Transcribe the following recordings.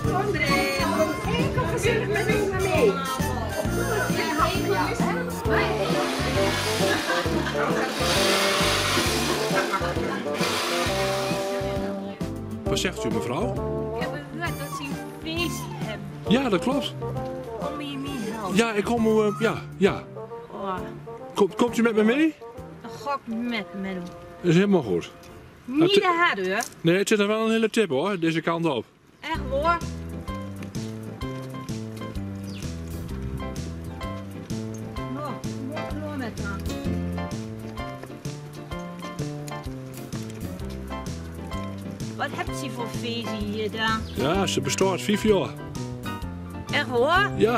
Kom erin. Kom gezellig met me mee. Wat zegt u, mevrouw? Ik heb gehoord dat ze een feest hebben. Ja, dat klopt. Kom je mee helpen? Ja, ik kom... ja. Oh, Komt u met me mee? een gok met me doen. Dat is helemaal goed. Niet te hard hoor. Nee, het zit er wel een hele tip hoor, deze kant op. Echt hoor. Nou, moet door met me. Wat hebt ze voor feestje hier dan? Ja, ze bestaat 5 jaar. Echt hoor? Ja.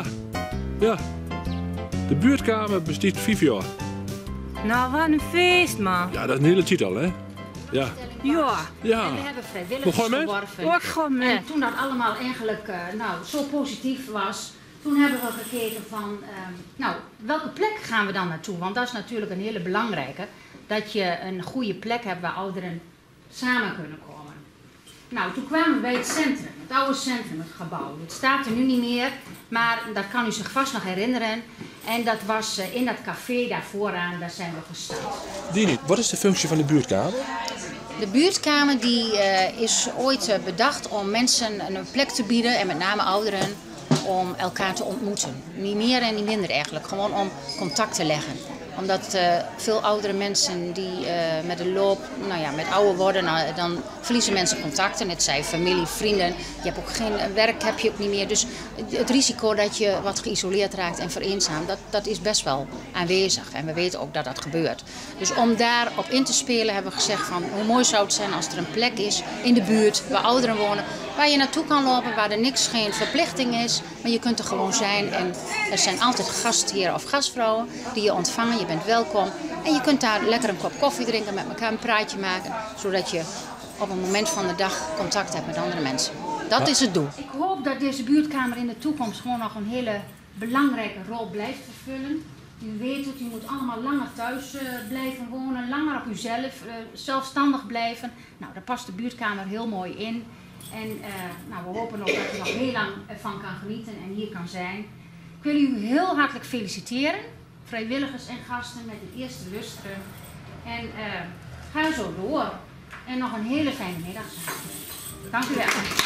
De buurtkamer bestaat 5 jaar. Nou, wat een feest man. Ja, dat is een hele titel hè. Ja. Ja. Ja. En we hebben vrijwilligers Begon je mee? geworven. Ook gewoon En met. toen dat allemaal eigenlijk zo positief was, toen hebben we gekeken van, welke plek gaan we dan naartoe? Want dat is natuurlijk een hele belangrijke, dat je een goede plek hebt waar ouderen samen kunnen komen. Nou, toen kwamen we bij het centrum, het oude centrum, het gebouw. Het staat er nu niet meer, maar dat kan u zich vast nog herinneren. En dat was in dat café daar vooraan, daar zijn we gestart. Dini, wat is de functie van de buurtkamer? De buurtkamer die, is ooit bedacht om mensen een plek te bieden, en met name ouderen, om elkaar te ontmoeten. Niet meer en niet minder eigenlijk, gewoon om contact te leggen. Omdat veel oudere mensen die met de loop, met ouder worden, dan verliezen mensen contacten. Het zijn familie, vrienden. Je hebt ook geen werk, heb je ook niet meer. Dus het risico dat je wat geïsoleerd raakt en vereenzaamt, dat is best wel aanwezig. En we weten ook dat dat gebeurt. Dus om daarop in te spelen hebben we gezegd van hoe mooi zou het zijn als er een plek is in de buurt waar ouderen wonen. Waar je naartoe kan lopen, waar er geen verplichting is. Maar je kunt er gewoon zijn en er zijn altijd gastheren of gastvrouwen die je ontvangen. Je bent welkom en je kunt daar lekker een kop koffie drinken, met elkaar een praatje maken. Zodat je op een moment van de dag contact hebt met andere mensen. Dat is het doel. Ik hoop dat deze buurtkamer in de toekomst gewoon nog een hele belangrijke rol blijft vervullen. U weet het, u moet allemaal langer thuis blijven wonen, langer op uzelf, zelfstandig blijven. Nou, daar past de buurtkamer heel mooi in. En we hopen ook dat u nog heel lang ervan kan genieten en hier kan zijn. Ik wil u heel hartelijk feliciteren, vrijwilligers en gasten, met de eerste lustrum. En ga zo door. En nog een hele fijne middag. Dank u wel.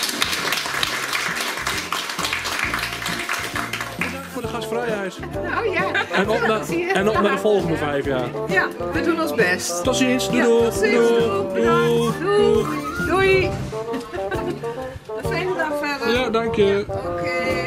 Bedankt voor de gastvrijheid. Oh ja. En op naar de volgende 5 jaar. Ja, we doen ons best. Tot ziens. Doei. Ja, tot ziens. Doei. Doei. Doei. Een fijne dag verder. Ja, dank je. Oké.